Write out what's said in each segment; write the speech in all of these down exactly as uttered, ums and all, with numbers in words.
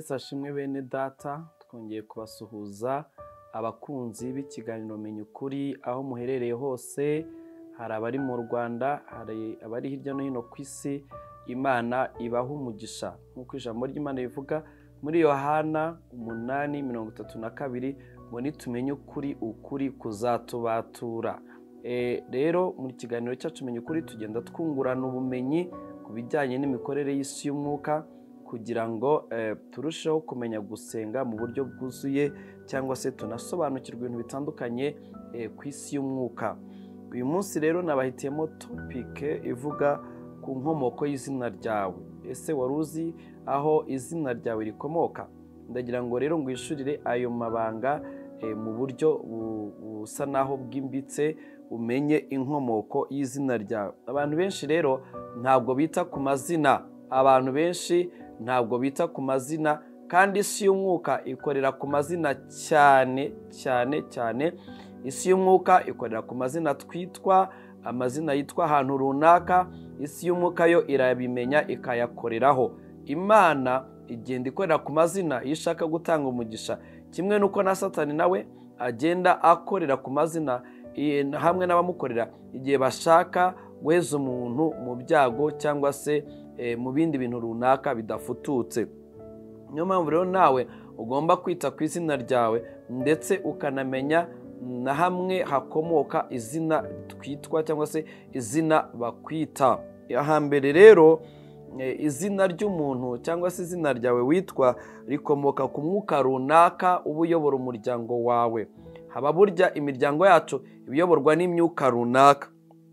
Yesu ashimwe bene data, twongeye kubasuhuza abakunzi b'ikiganiro Menya Ukuri aho muherereye hose. Hari abari mu Rwanda, hari abari hirya no hino ku isi. Imana ibaha umugisha nk'uko ijambo ry'Imana rivuga muri Yohana umunani mirongo itatu na kabiri ngo nitumenye ukuri, ukuri kuzatubatura. E, rero muri kiganiro cyacu Menya Ukuri tugenda twungurana ubumenyi ku bijyanye n'imikorere y'isi y'umwuka kugira ngo eh, turusheho kumenya gusenga mu buryo bwuzuye cyangwa se tunasobanukirwa ibintu bitandukanye eh, ku isi y'umwuka. Uyu munsi rero nabahitiyemo topic ivuga ku nkomoko y'izina ryawe. Ese waruzi aho izina ryawe rikomoka? Ndagira ngo rero ngwishurire ayo mabanga eh, mu buryo busa naho bwimbitse umenye inkomoko y'izina ryawe. Abantu benshi rero ntabwo bita ku mazina, abantu benshi ntabwo bita ku mazina, kandi isi y'umwuka ikorera ku mazina cyane cyane cyane. Isi y'umwuka ikorera ku mazina twitwa, amazina yitwa ahantu runaka. Isi y'umwuka yo irabimenya ikayakoreraho. Imana igenda ikorera ku mazina iyo ishaka gutanga umugisha, kimwe nuko na Satani nawe agenda akorera ku mazina hamwe n'abamukorera igihe bashaka guheza umuntu mu byago cyangwa se e, mu bindi bintu runaka bidafututse. Niyo mpamvu rero nawe ugomba kwita ku izina ryawe ndetse ukanamenya na hamwe hakomoka izina twitwa cyangwa se izina bakwita. Ahambere rero e, izina ry'umuntu cyangwa se izina ryawe witwa rikomoka ku mwuka runaka uba uyobora umuryango wawe. Haba burya imiryango yacu ibiyoborwa n'imyuka runaka,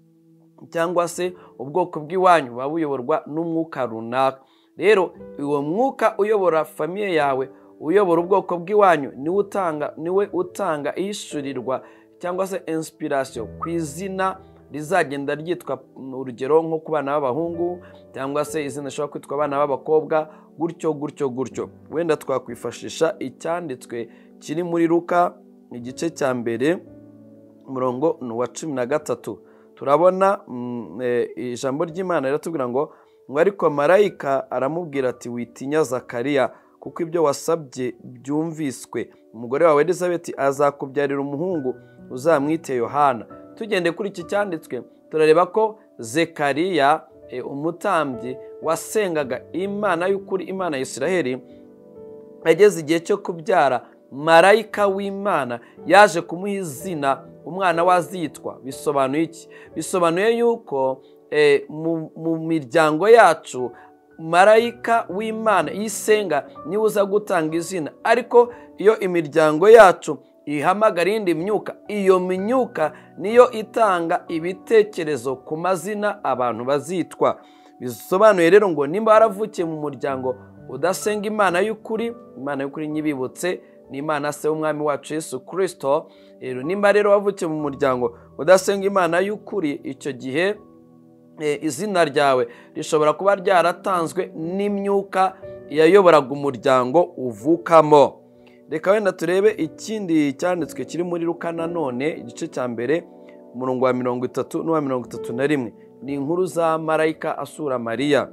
cyangwa se ubwoko bw'iwanyu buba buyoborwa n'umwuka runaka. Rero uwo mwuka uyobora famiye yawe, uyobora ubwoko bw'iwanyu, niwe utanga niwe utanga ishurirwa cyangwa se inspiration ku izina rizagenda ryitwa, urugero nko ku bana b'abahungu cyangwa se izina rishobora kwitwa abana b'abakobwa, gutyo gutyo gutyo. Wenda twakwifashisha icyanditswe kiri muri Luka igice cya mbere umurongo wa cumi na gatatu. Turabona mm, e, ijambo ry'Imana riratubwira ngo ngo ariko marayika aramubwira ati witinya Zakariya, kuko ibyo wasabye byumviswe. Umugore wawe Elizabeth azakubyarira umuhungu, uzamwite Yohana. Tugende kuri iki cyanditswe turareba ko Zakariya e, umutambyi wasengaga Imana y'ukuri, Imana ya Isiraheli, ageze igihe cyo kubyara, marayika w'Imana yaje kumuha izina umwana wazitwa. Bisobanuye iki? Bisobanuye yuko e, mu, mu miryango yacu marayika w'Imana yisenga niwe uza gutanga izina. Ariko iyo imiryango yacu ihamagara indi myuka, iyo myuka niyo itanga ibitekerezo ku mazina abantu bazitwa. Bisobanuye rero ngo nimba waravukiye mu muryango udasenga Imana y'ukuri, Imana y'ukuri nyibibutse ni Imana se w'umwami wacu Yesu Kristo. Rero nimba rero wavukiye mu muryango udasenga Imana y'ukuri, icyo gihe e, izina ryawe rishobora kuba ryaratanzwe n'imyuka yayoboraga umuryango uvukamo. Reka wenda turebe ikindi cyanditswe kiri muri Luka nanone igice cya mbere umurongo wa mirongo itatu n'uwa mirongo itatu na rimwe. Ni inkuru za marayika asura Mariya.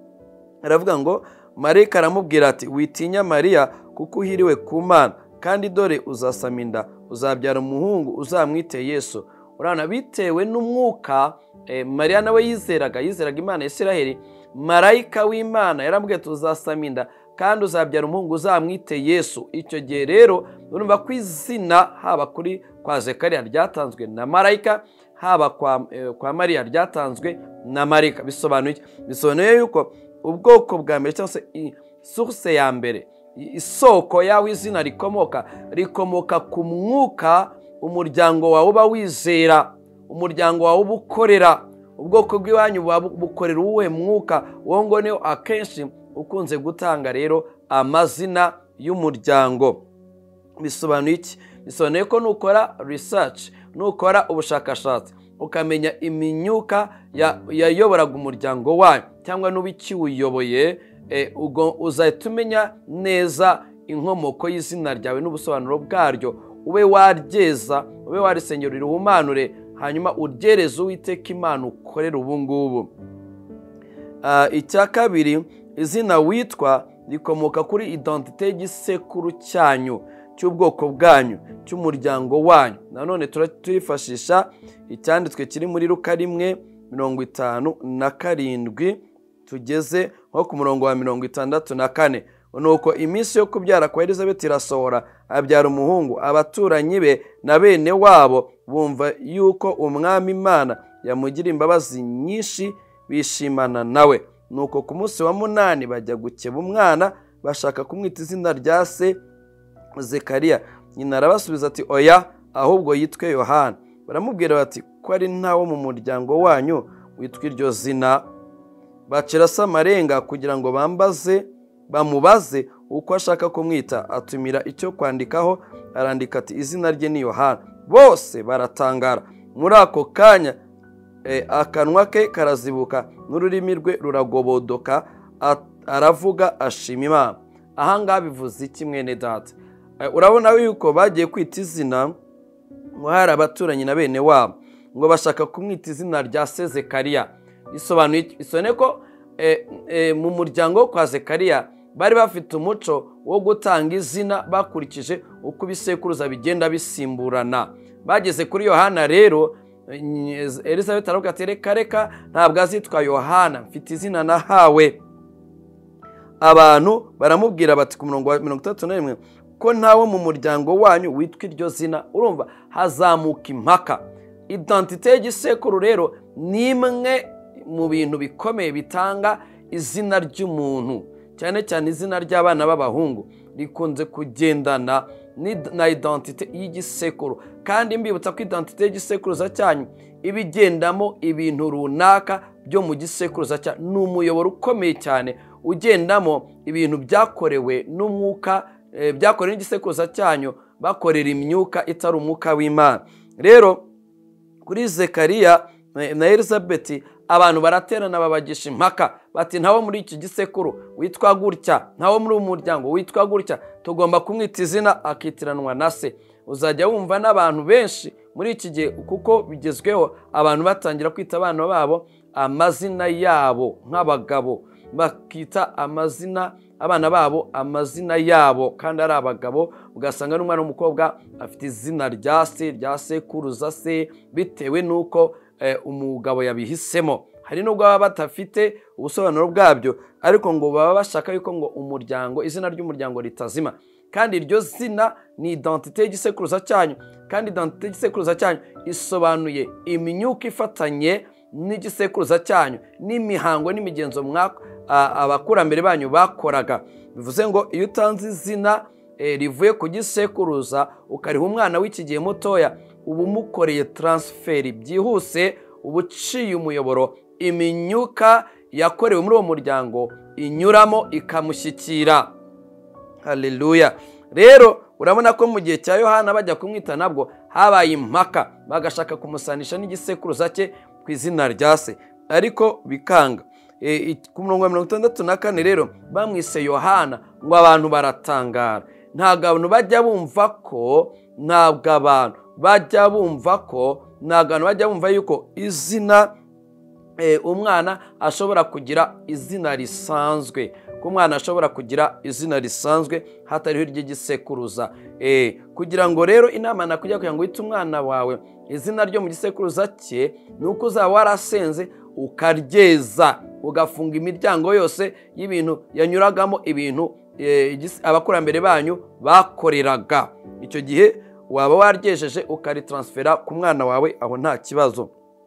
Aravuga ngo marayika aramubwira ati witinya Mariya, kuko uhiriwe ku Mana, kandi dore uzasama inda, uzabyara umuhungu, uzamwite Yesu. Urabona bitewe n'umwuka e, Mariya nawe yizeraga yizeraga Imana ya Isiraheli. Marayika w'Imana yaramubwiye ati uzasama inda kandi uzabyara umuhungu, uzamwite Yesu. Icyo gihe rero urumva ko izina haba kuri kwa Zakariya ryatanzwe na marayika, haba kwa, e, kwa Mariya ryatanzwe na marayika. Bisobanuye bisobanuye yuko ubwoko bwa mbere cyangwa se source ya mbere, isoko yawe izina rikomoka rikomoka ku mwuka umuryango wawe uba wizera, umuryango wawe uba ukorera. Ubwoko bw'iwanyu bukorera uwuhe mwuka? Uwo ngo niyo akenshi ukunze gutanga rero amazina y'umuryango. Bisobanuye iki? Bisobanuye ko nukora research, nukora ubushakashatsi ukamenya imyuka yayoboraga umuryango wawe cyangwa n'ubikiwuyoboye, e, uzahita umenya neza inkomoko y'izina ryawe n'ubusobanuro bwaryo. Ube waryeza, ube warisengera rihumanure, hanyuma uryereze Uwiteka Imana ukorera ubu ngubu. Uh, icya kabiri, izina witwa rikomoka kuri identite y'igisekuru cyanyu, cy'ubwoko bwanyu, cy'umuryango wanyu. Nanone turifashisha icyanditswe kiri muri Luka rimwe mirongo itanu na karindwi tugeze nko ku murongo wa mirongo itandatu na kane. Nuko iminsi yo kubyara kwa Elizabeti irasohora, abyara umuhungu. Abaturanyi be na bene wabo bumva yuko umwami Imana yamugira imbabazi nyinshi, bishimana nawe. Nuko ku munsi wa munani bajya gukeba umwana, bashaka kumwita izina rya se Zekariya. Nyina arabasubiza ati oya, ahubwo yitwe Yohana. Baramubwira bati ko ari ntawo mu muryango wanyu witwa iryo zina. Bacira se amarenga kugira ngo bambaze bamubaze uko ashaka kumwita. Atumira icyo kwandikaho, arandika ati izina rye ni Yohana. Bose baratangara. Muri ako kanya e, akanwa ke karazibuka n'ururimi rwe ruragobodoka, aravuga ashima Imana. Aha ngaha bivuze iki mwene data? E, urabona yuko bagiye kwita izina ngo hari abaturanyi na bene wabo ngo bashaka kumwita izina rya se Zekariya. Bisobanuye isone ko e, e, mu muryango kwa Zekariya bari bafite umuco wo gutanga izina bakurikije uko ibisekuruza bigenda bisimburana. Bageze kuri Yohana rero, Elizabeth aravuga ati reka reka ntabwo azitwa Yohana, mfite izina nahawe. Abantu baramubwira bati ku murongo wa mirongo itandatu na rimwe ko ntawo mu muryango wanyu witwa iryo zina. Urumva hazamuka impaka. Identite y'igisekuru rero ni imwe mu bintu bikomeye bitanga izina ry'umuntu, cyane cyane izina ry'abana b'abahungu rikunze kugendana na identite y'igisekuru. Kandi mbibutsa ko identite y'igisekuruza cyanyu ibigendamo ibintu runaka byo mu gisekuruza cyanyu. Ni umuyoboro ukomeye cyane ugendamo ibintu byakorewe n'umwuka, e, byakorewe n'igisekuruza cyanyu, bakorera imyuka itari umwuka w'Imana. Rero kuri Zekariya na Elizabeth abantu baraterana babagisha impaka bati ntawo muri iki gisekuru witwa gutya, ntawo muri umuryango witwa gutya, tugomba kumwita izina akitiranwa na se. Uzajya wumva n'abantu benshi muri iki gihe kuko bigezweho, abantu batangira kwita abana babo amazina yabo nk'abagabo, bakita amazina abana babo amazina yabo kandi ari abagabo. Ugasanga n'umwana w'umukobwa afite izina rya se, rya sekuruza se, bitewe n'uko e, umugabo yabihisemo. Hari nubwo baba batafite ubusobanuro bwabyo, ariko ngo baba bashaka yuko ngo umuryango, izina ry'umuryango ritazima. Kandi iryo zina ni identite y'igisekuruza cyanyu, kandi identite y'igisekuruza cyanyu isobanuye imyuka ifatanye n'igisekuruza cyanyu, n'imihango n'imigenzo mwaka abakurambere banyu bakoraga. Bivuze ngo iyo utanze izina e, rivuye ku gisekuruza ukariha umwana w'iki gihe mutoya, ubu mukoreye transferi byihuse, ubuciye umuyoboro imyuka yakorewe muri uwo muryango inyuramo ikamushyikira. Haleluya. Rero urabona ko mu gihe cya Yohana bajya kumwita nabwo habaye impaka, bagashaka kumusanisha n'igisekuruza cye ku izina rya se, ariko bikanga. E, ku murongo wa mirongo itandatu na kane rero bamwise Yohana ngo abantu baratangara. Ntabwo abantu bajya bumva ko ntabwo abantu bajya bumva ko ntabwo abantu bajya bumva yuko izina e, umwana ashobora kugira izina risanzwe, ko umwana ashobora kugira izina risanzwe hatariho iry'igisekuruza. E, kugira ngo rero inama nakujya kugira ngo wite umwana wawe izina ryo mu gisekuruza cye, nuko uzaba warasenze ukaryeza, ugafunga imiryango yose y'ibintu yanyuragamo ibintu e, abakurambere banyu bakoreraga. Icyo gihe waba waryejeje ukaritransfera ku mwana wawe, aho nta kibazo.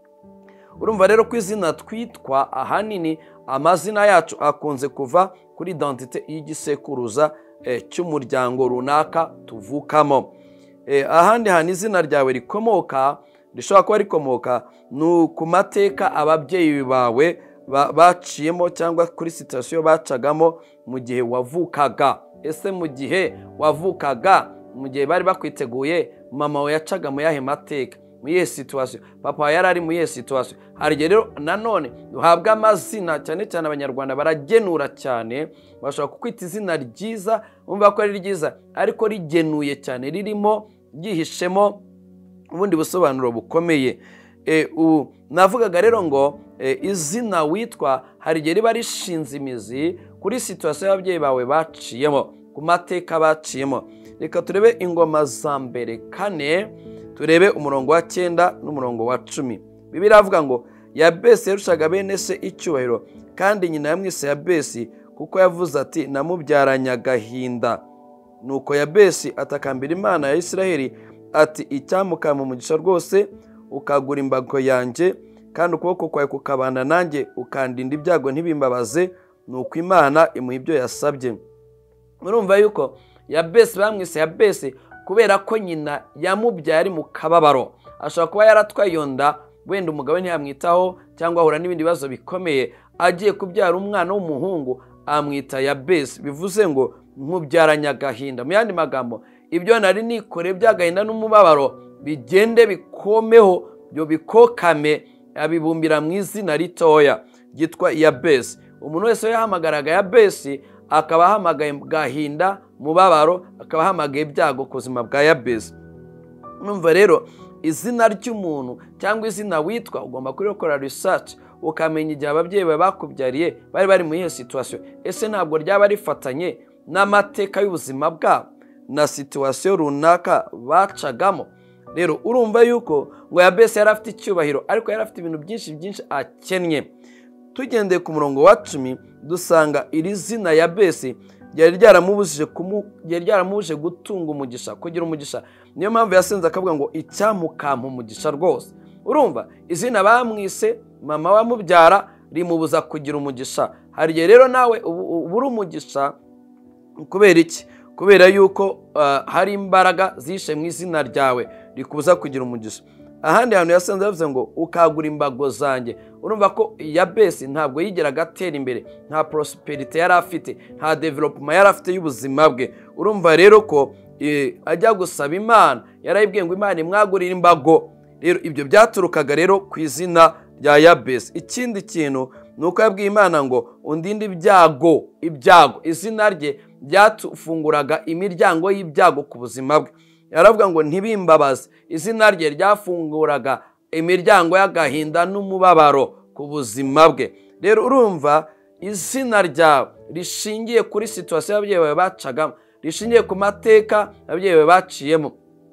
Urumva rero ko izina twitwa ahanini amazina yacu akunze kuva kuri identite y'igisekuruza e, cy'umuryango runaka tuvukamo. E, ahandi hantu izina ryawe rikomoka, rishobora kuba rikomoka ni ku mateka ababyeyi bawe baciyemo cyangwa kuri situation bacagamo mu gihe wavukaga. Ese mu gihe wavukaga, mu gihe bari bakwiteguye, mama we yacaga mu yahe mateka, mu yihe situation, papa yari ari mu yihe situation. Hari rero nanone duhabwa amazina, cyane cyane abanyarwanda baragenura cyane, bashobora kukwita izina ryiza umva ko ari ryiza ariko rigenuye cyane, ririmo ryihishemo ubundi busobanuro bukomeye. E, navugaga rero ngo e, izina witwa hari igihe riba rishinze imizi kuri situwasiyo y'ababyeyi bawe baciyemo, ku mateka baciyemo. Reka turebe ingoma za mbere kane, turebe umurongo wa cyenda n'umurongo wa cumi. Bibiliya avuga ngo Yabesi yarushaga bene se icyubahiro, kandi nyina yamwise Yabesi kuko yavuze ati namubyaranye agahinda. Nuko Yabesi atakambira Imana ya Isiraheli ati icyamukama umugisha rwose ukagura imbago yanjye, kandi ukuboko kwawe kukabana nanjye ukandinda ibyago ntibimbabaze. Nuko Imana imuha ibyo yasabye. Murumva yuko Yabesi bamwise Yabesi kubera ko nyina yamubyaye ari mu kababaro. Ashobora kuba yaratwaye iyo nda, wenda umugabo ntiyamwitaho cyangwa ahura n'ibindi bibazo bikomeye, agiye kubyara umwana w'umuhungu amwita Yabesi, bivuze ngo nkubyaranye agahinda. Mu yandi magambo, ibyo nari nikore by'agahinda n'umubabaro bigende bikomeho, byo bikokame, abibumbira mu izina ritoya ryitwa Yabesi. Umuntu wese yahamagaraga Yabesi akaba ahamagaye gahinda, mubabaro, akaba ahamagaye ibyago ku buzima bwa Yabesi. Numva rero izina ry'umuntu cyangwa izina witwa ugomba kurikora research ukamenya igihe ababyeyi bawe bakubyariye bari bari muri iyo situation. Ese ntabwo ryaba rifatanye n'amateka y'ubuzima bwabo na situation runaka bacagamo? Rero urumva yuko ngo Yabesi yari afite icyubahiro, ariko yari afite ibintu byinshi byinshi akennye. Tugendeye ku murongo wa cumi dusanga iri zina Yabesi ryari ryaramubujije ryari ryaramubujije gutunga umugisha, kugira umugisha. Niyo mpamvu yasenze akavuga ngo icyamukama umugisha rwose. Urumva izina bamwise mama wamubyara rimubuza kugira umugisha. Hari igihe rero nawe ubura umugisha kubera iki? Kubera yuko uh, hari imbaraga zishe mu izina ryawe rikubuza kugira umugisha. Ahandi hantu yasenze yavuze ngo ukagura imbago zanjye. Urumva ko Yabesi ntabwo yigeraga atera imbere, nta prosperity yari afite, nta development yari afite y'ubuzima bwe. Urumva rero ko e, ajya gusaba Imana yarayibwiye ngo Imana imwagurire imbago. Rero ibyo byaturukaga rero ku izina rya Yabesi. Ikindi kintu nuko yabwiye Imana ngo undinde ibyago, ibyago. Izina rye byatufunguraga imiryango y'ibyago ku buzima bwe. Yaravuga ngo ntibimbabaze. Izina rye ryafunguraga imiryango y'agahinda n'umubabaro ku buzima bwe. Rero urumva izina ryawe rishingiye kuri situation y'ababyeyi bawe bacagamo, rishingiye ku mateka ababyeyi bawe baciyemo,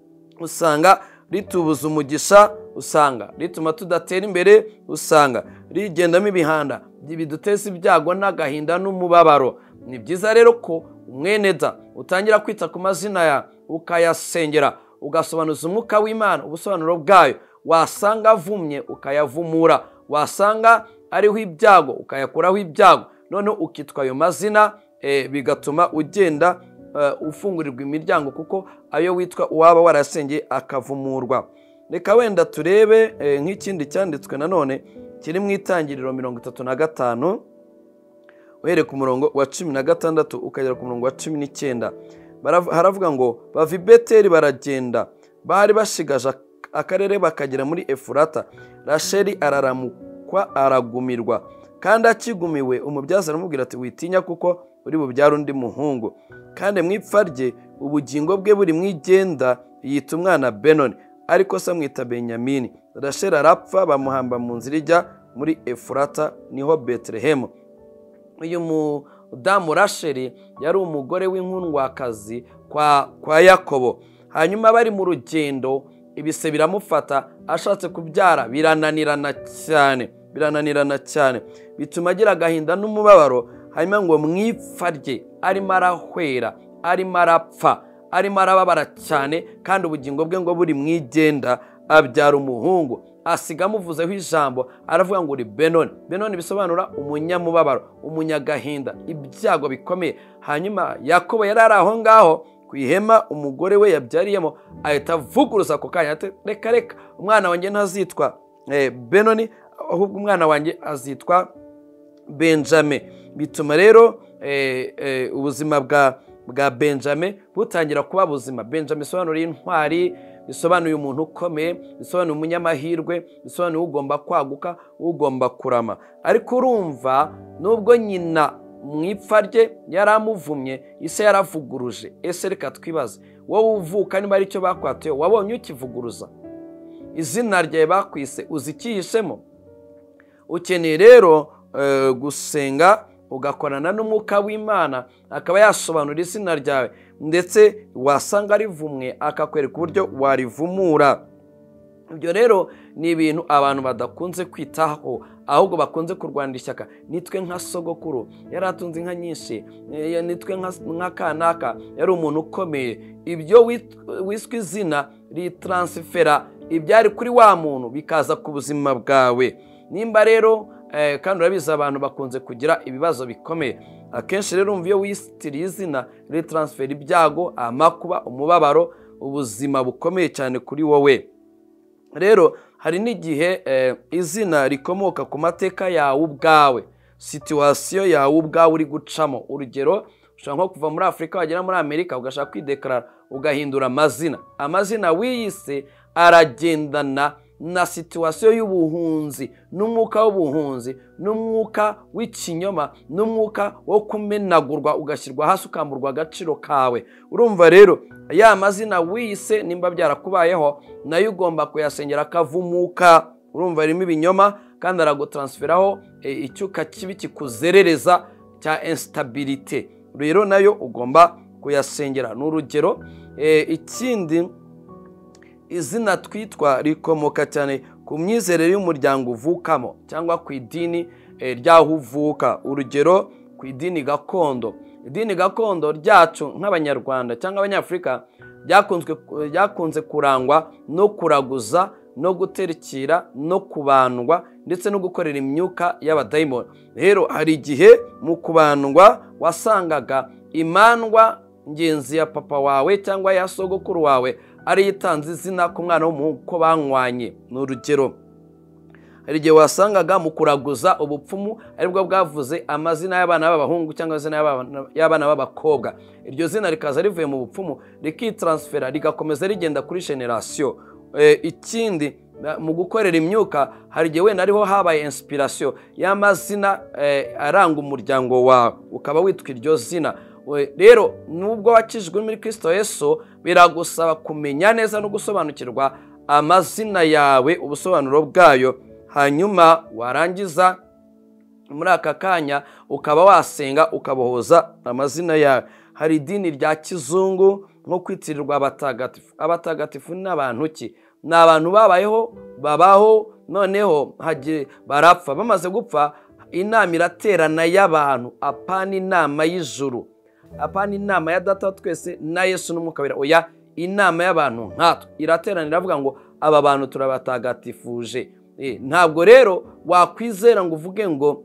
usanga ritubuza umugisha, usanga rituma tudatera imbere, usanga rigendamo ibihanda biduteza ibyago n'agahinda n'umubabaro. Ni byiza rero ko umweneda utangira kwita ku mazina ya ukayasengera, ugasobanuza umwuka w'Imana ubusobanuro bwayo. Wasanga avumye ukayavumura, wasanga ariho ibyago ukayakuraho ibyago, none ukitwa ayo mazina e, bigatuma ugenda uh, ufungurirwa imiryango, kuko ayo witwa uwaba warasengeye akavumurwa. Reka wenda turebe e, nk'ikindi cyanditswe nanone kiri mu Itangiriro mirongo itatu na gatanu uhereye ku murongo wa cumi na gatandatu ukagera ku murongo wa cumi n'icyenda. Haravuga ngo bava i Beteli baragenda, bari bashigaje akarere bakagera muri Efurata. Rasheli araramukwa aragumirwa, kandi akigumiwe umubyaza aramubwira ati witinya kuko uri bubyara undi muhungu, kandi mu ipfa rye ubugingo bwe buri mwigenda yita umwana Benoni, ariko se amwita Benyamini. Rasheli arapfa, bamuhamba mu nzira ijya muri Efurata, niho Betelehemu. Uyu mudamu Rasheli yari umugore w'inkundwakazi kwa kwa Yakobo. Hanyuma bari mu rugendo ibise biramufata, ashatse kubyara birananirana cyane, birananirana cyane bituma agira agahinda n'umubabaro. Hanyuma ngo mwipfa rye arimo arahwera, arimo arapfa, arimo arababara cyane, kandi ubugingo bwe ngo buri mwigenda, abyara umuhungu. Asiga amuvuzeho ijambo, aravuga ngo uri Benoni. Benoni bisobanura umunyamubabaro, umunyagahinda, ibyago bikomeye. Hanyuma Yakobo yari ari aho ngaho ku ihema umugore we yabyariyemo, ahita avuguruza ako kanya ati reka reka, umwana wanjye ntazitwa eh, Benoni, ahubwo umwana wanjye azitwa Benjamin. Bituma rero eh, eh, ubuzima bwa bwa Benjamin butangira kuba buzima. Benjamin bisobanura intwari, bisobanuye umuntu ukomeye, bisobanuye umunyamahirwe, bisobanuye ugomba kwaguka, ugomba kurama. Ariko urumva nubwo nyina mwipfa rye yaramuvumye, ise yaravuguruje. Ese reka twibaze, wowe uvuka niba ari cyo bakwatuye, wabonye ukivuguruza? Izina rye bakwise uzikihishemo? Ukeneye rero uh, gusenga ugakorana n'umwuka w'Imana akaba yasobanura izina ryawe, ndetse wasanga rivumwe akakwereka uburyo warivumura. Ibyo rero ni ibintu abantu badakunze kwitaho, ahubwo bakunze kurwanira ishyaka. Nitwe nka sogokuru yari atunze inka nyinshi, nitwe nka kanaka yari umuntu ukomeye. Ibyo wiswe izina ritransfera ibyari kuri wa muntu bikaza ku buzima bwawe. Nimba rero kandi urabizi abantu bakunze kugira ibibazo bikomeye, akenshi rero umva iyo wisitiriye izina ritransfera ibyago, amakuba, umubabaro, ubuzima bukomeye cyane kuri wowe. Rero hari n'igihe izina rikomoka ku mateka yawe ubwawe, situwasiyo yawe ubwawe uri gucamo. Urugero, ushobora nko kuva muri Afurika wagera muri Amerika ugashaka kwidekarara ugahindura amazina. Amazina wiyise aragendana na situwasiyo y'ubuhunzi, n'umwuka w'ubuhunzi, n'umwuka w'ikinyoma, n'umwuka wo kumenagurwa ugashyirwa hasi ukamburwa agaciro kawe. Urumva rero ya mazina wiyise nimba byarakubayeho nayo ugomba kuyasengera akavumuka. Urumva ririmo ibinyoma kandi aragutransferaho icyuka kibi kikuzerereza cya instabilité, rero nayo ugomba kuyasengera. N'urugero, ikindi izina twitwa rikomoka cyane ku myizerere y'umuryango uvukamo cyangwa ku idini ryaho uvuka. Urugero, ku idini gakondo. Idini gakondo ryacu nk'Abanyarwanda cyangwa Abanyafurika ryakunze kurangwa no kuraguza, no guterekera, no kubandwa, ndetse no gukorera imyuka y'abadayimoni. Rero hari igihe mu kubandwa wasangaga imandwa ngenzi ya papa wawe cyangwa ya sogokuru wawe ari yitanze izina ku mwana w'umuhungu ko banywanye. N'urugero, hari igihe wasangaga mu kuraguza ubupfumu aribwo bwavuze amazina y'abana b'abahungu cyangwa izina y'abana b'abakobwa. Iryo zina rikaza rivuye mu bupfumu rikitransfera rigakomeza rigenda kuri generation. Ikindi, mu gukorera imyuka hari igihe wenda ariho habaye inspiration y'amazina aranga umuryango wawe ukaba witwa iryo zina. Rero nubwo wakijwe muri Kristo Yesu biragusaba kumenya neza no gusobanukirwa amazina yawe, ubusobanuro bwayo, hanyuma warangiza muri aka kanya ukaba wasenga ukabohoza amazina yawe. Hari idini rya kizungu nko kwitirirwa abatagatifu. Abatagatifu ni abantu ki? Ni abantu babayeho, babaho, noneho barapfa. Bamaze gupfa inama iraterana y'abantu, apana inama y'ijuru, apana inama ya data twese na Yesu n'umwuka wera. Oya, inama y'abantu nkatwe iraterana iravuga ngo aba bantu turabatagatifuje. Ntabwo rero wakwizera ngo uvuge ngo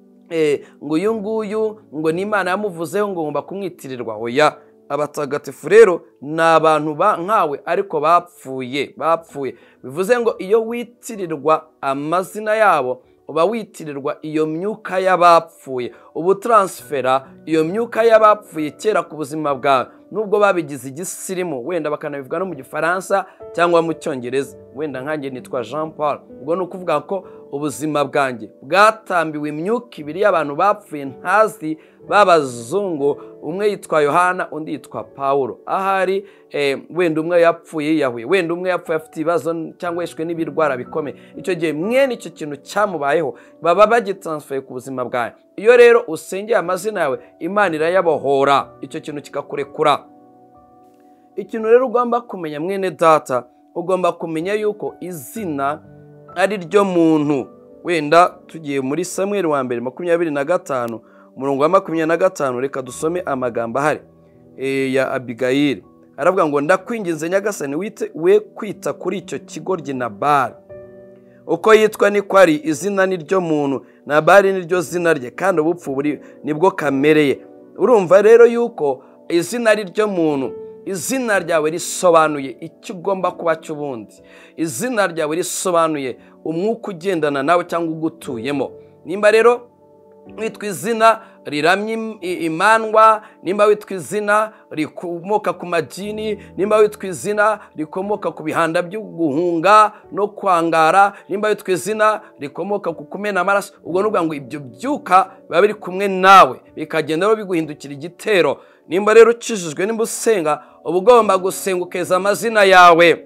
ngo uyu nguyu ngo ni Imana yamuvuzeho ngo ngomba kumwitirirwa. Oya, abatagatifu rero ni abantu nkawe ariko bapfuye. Bapfuye bivuze ngo iyo witirirwa amazina yabo uba witirirwa iyo myuka y'abapfuye, ubu transfera iyo myuka y'abapfuye kera ku buzima bwawe. Nubwo babigize igisirimu, wenda bakanabivuga no mu Gifaransa cyangwa mu Cyongereza. Wenda nkanjye nitwa Jean Paul, ubwo ni ukuvuga ko ubuzima bwanjye bwatambiwe imyuka ibiri y'abantu bapfuye ntazi b'abazungu. Umwe yitwa Yohana, undi yitwa Paulo. Ahari wenda umwe yapfuye yahuye, wenda umwe yapfuye afite ibibazo cyangwa yishwe n'ibirwara bikomeye. Icyo gihe mwene icyo kintu cyamubayeho baba bagitransfeye ku buzima bwawe. Iyo rero usengeye amazina yawe Imana irayabohora, icyo kintu kikakurekura. Ikintu rero ugomba kumenya mwene data, ugomba kumenya yuko izina ari ryo muntu. Wenda tugiye muri Samuel wa mbere makumyabiri na gatanu umurongo wa makumyabiri na gatanu, reka dusome amagambo ahari ya Abigayili. Aravuga ngo ndakwinginze Nyagasani wite we kwita kuri icyo kigoryi Nabali, uko yitwa niko ari, izina ni ryo muntu, Nabali ni ryo zina rye, kandi ubupfu buri nibwo kamereye. Urumva rero yuko izina ari ryo muntu. Izina ryawe risobanuye icyo ugomba kuba cy'ubundi. Izina ryawe risobanuye umwuka ugendana nawe cyangwa ugutuyemo. Nimba rero witwa izina riramye imandwa, nimba witwa izina rikomoka ku majini, nimba witwa izina rikomoka ku bihanda byo guhunga no kwangara, nimba witwa izina rikomoka ku kumena amaraso, ubwo nuvuga ngo ibyo byuka biba biri kumwe nawe bikagenda rero biguhindukira igitero. Nimba rero ukijijwe, nimba usenga, uba ugomba gusenga ukeza amazina yawe.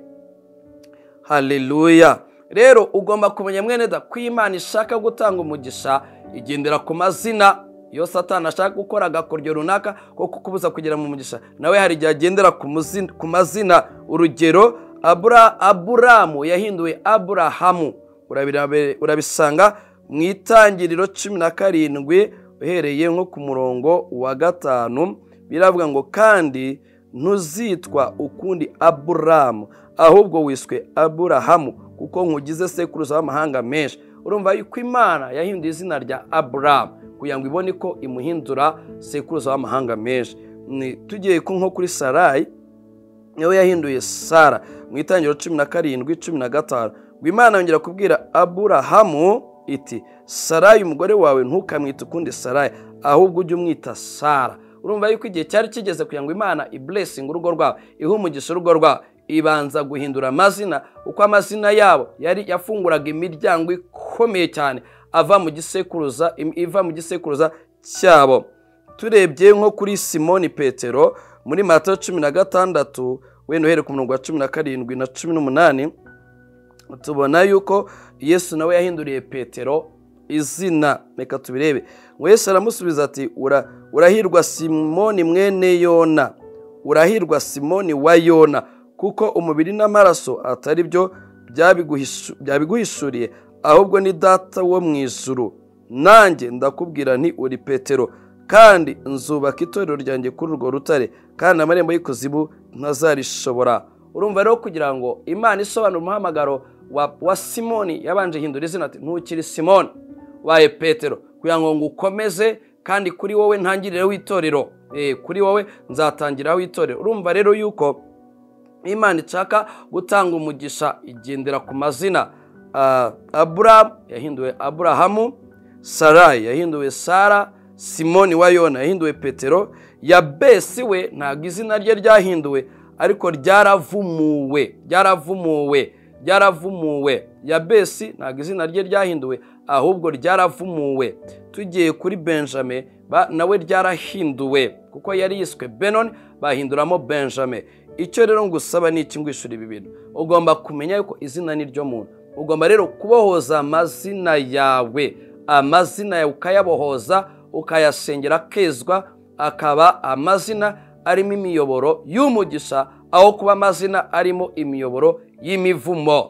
Haleluya. Rero ugomba kumenya mwene da ko Imana ishaka gutanga umugisha igendera ku mazina iyo Satani ashaka gukora agakoryo runaka ko kukubuza kugera mu mugisha, nawe hari igihe agendera ku mazina. Urugero, Aburamu yahinduwe Aburahamu, urabisanga mu Itangiriro cumi na karindwi uhereye nko ku murongo wa gatanu. Biravuga ngo kandi ntuzitwa ukundi Aburamu, ahubwo wiswe Aburahamu, kuko nkugize sekuruza w'amahanga menshi. Urumva yuko Imana yahinduye izina rya Aburamu kugira ngo ibone ko imuhindura sekuruza w'amahanga menshi. Tugiye nko kuri Sarayi, nawe yahinduye Sara mu Itangiriro cumi na karindwi cumi na gatanu. Ngo Imana yongera kubwira Aburahamu iti, Sarayi umugore wawe ntukamwite ukundi Sarayi, ahubwo ujye umwita Sara. Urumva yuko igihe cyari kigeze kugira ngo Imana iblessing urugo rwawe, ihe umugisha urugo rwawe, ibanza guhindura amazina. Uko amazina yabo yari yafunguraga imiryango ikomeye cyane ava mu gisekuruza iva mu gisekuruza cyabo. Turebye nko kuri Simoni Petero muri Matayo cumi na gatandatu wenda uhere ku murongo wa cumi na karindwi na cumi n'umunani, tubona yuko Yesu nawe yahinduriye Petero izina. Reka tubirebe. Ngo Yesu aramusubiza ati, urahirwa Simoni mwene Yona, urahirwa Simoni wa Yona, kuko umubiri n'amaraso atari byo byabiguhishuriye, ahubwo ni Data wo mu ijuru. Nanjye ndakubwira nti uri Petero, kandi nzubaka itorero ryanjye kuri urwo rutare, kandi amarembo y'ikuzimu ntazarishobora. Urumva rero kugira ngo Imana isobanure umuhamagaro wa, wa Simoni, yabanje hindura izina ati ntukiri Simoni, waye Petero, kugira ngo ngukomeze kandi kuri wowe ntangirireho itorero. Eh, kuri wowe nzatangiraho itorero. Urumva rero yuko Imana ishaka gutanga umugisha igendera ku mazina. Uh, Aburamu yahinduwe Aburahamu, Sarayi yahinduwe Sara, Simoni wa Yona yahinduwe Petero. Yabesi we ntabwo izina rye ryahinduwe, ariko ryaravumuwe, ryaravumuwe, ryaravumuwe. Yabesi ntabwo izina rye ryahinduwe, ahubwo ryaravumuwe. Tugiye kuri Benjamin, nawe ryarahinduwe, kuko yari yiswe Benoni bahinduramo Benjamin. Icyo rero ngusaba ni iki, ngwishura ibi bintu, ugomba kumenya yuko izina ni ryo muntu. Ugomba rero kubohoza amazina yawe, amazina yawe ukayabohoza, ukayasengera kezwa, akaba amazina arimo imiyoboro y'umugisha, aho kuba amazina arimo imiyoboro y'imivumo.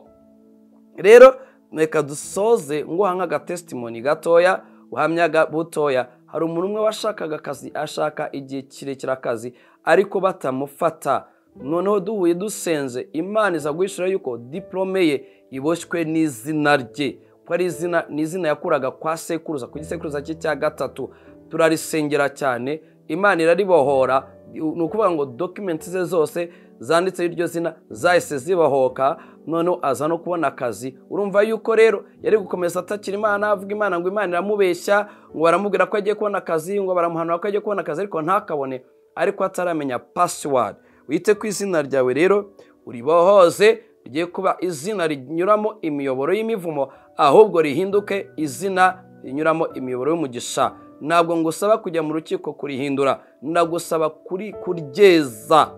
Rero reka dusoze nguha nk'aga testimony gatoya, uhamyaga butoya. Hari umuntu umwe washakaga akazi, ashaka igihe kirekire akazi, ariko batamufata. Noneho duhuye dusenze, Imana iza guhishura yuko diplome ye iboshywe n'izina rye, ko ari izina n'izina yakuraga kwa sekuruza, ku gisekuruza cye cya gatatu. Turarisengera cyane, Imana iraribohora. Ni ukuvuga ngo documents ze zose zanditse iryo zina zahise zibahoka, noneho aza no kubona akazi. Urumva yuko rero yari gukomeza atakira Imana, avuga Imana ngo Imana iramubeshya, ngo baramubwira ko agiye kubona akazi, ngo baramuhanura ko agiye kubona akazi, ariko ntakabone, ariko ataramenya password. Wite ku izina ryawe rero uribohoze, rigiye kuba izina rinyuramo imiyoboro y'imivumo, ahubwo rihinduke izina rinyuramo imiyoboro y'umugisha. Ntabwo ngusaba kujya mu rukiko kurihindura, ndagusaba kuri kuryeza,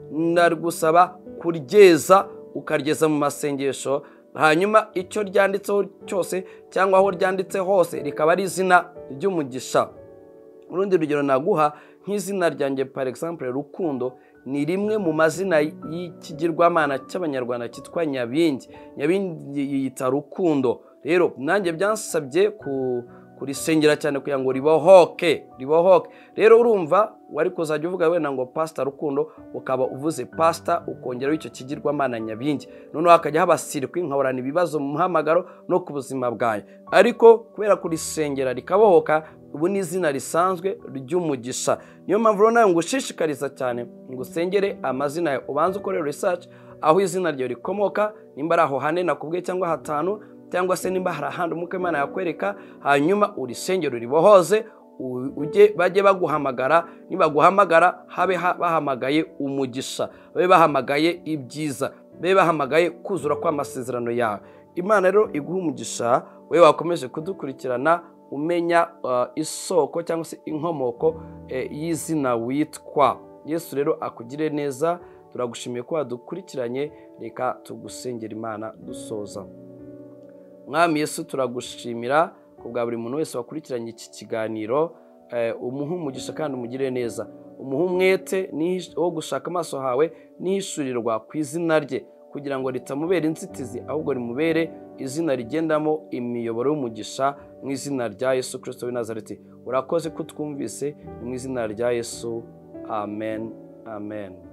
ndagusaba kuryeza ukaryeza mu masengesho, hanyuma icyo ryanditseho cyose cyangwa aho ryanditse hose rikaba ari izina ry'umugisha. Urundi rugero naguha nk'izina ryanjye, par exemple Rukundo, ni rimwe mu mazina y'ikigirwamana cy'Abanyarwanda cyitwa Nyabingi. Nyabingi yita Rukundo. Rero nanjye byansabye ku kurisengera cyane kugira ngo ribohoke, ribohoke. Rero urumva wari kuzajya uvuga wenda ngo Pastor Rukundo, ukaba uvuze Pastor ukongeraho icyo kigirwamana Nyabingi, noneho hakajya habasirikwi nkahorana ibibazo mu muhamagaro no ku buzima bwawe. Ariko kubera kurisengera rikabohoka, ubu ni izina risanzwe ry'umugisha. Niyo mpamvu rero nawe ngushishikariza cyane ngo usengere amazina yawe, ubanze ukore research aho izina ryawe rikomoka, nimba ari aho hane nakubwiye cyangwa hatanu, cyangwa se nimba hari ahandi umwuka Imana yakwereka, hanyuma urisengere uribohoze, ujye bajye baguhamagara. Niba guhamagara habe bahamagaye umugisha, babe bahamagaye ibyiza, babe bahamagaye kuzura kw'amasezerano yawe. Imana rero iguha umugisha, wewe wakomeje kudukurikirana umenya uh, isoko cyangwa se inkomoko eh, y'izina witwa. Yesu rero akugire neza. Turagushimiye ko wadukurikiranye, reka tugusengera Imana dusoza. Mwami Yesu, turagushimira kubwa buri muntu wese wakurikiranye iki kiganiro. umuhe umugisha kandi umugire neza, umuhe umwete wo gushaka amaso hawe n'ihishurirwa ku izina rye, kugira ngo ritamubera inzitizi ahubwo rimubere izina rigendamo imiyoboro y'umugisha, mu izina rya Yesu Kristo w'i Nazareti. Urakoze ko twumvise, mu izina rya Yesu, amen, amen.